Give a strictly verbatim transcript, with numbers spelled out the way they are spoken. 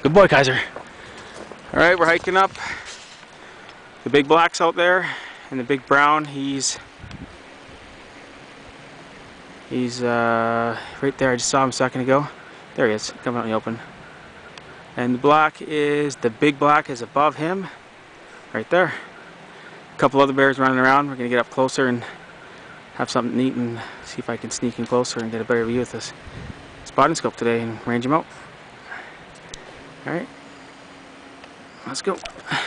Good boy, Kaiser. All right, we're hiking up. The big black's out there, and the big brown, he's he's uh, right there. I just saw him a second ago. There he is, coming out in the open. And the black is, the big black is above him, right there. A couple other bears running around. We're gonna get up closer and have something neat and see if I can sneak in closer and get a better view with this spotting scope today and range him out. All right, let's go.